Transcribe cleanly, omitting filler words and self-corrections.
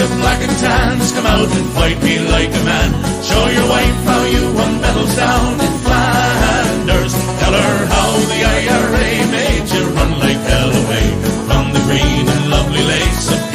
of black and tans, come out and fight me like a man. Show your wife how you won medals down in Flanders. Tell her how the IRA made you run like hell away from the green and lovely lakes of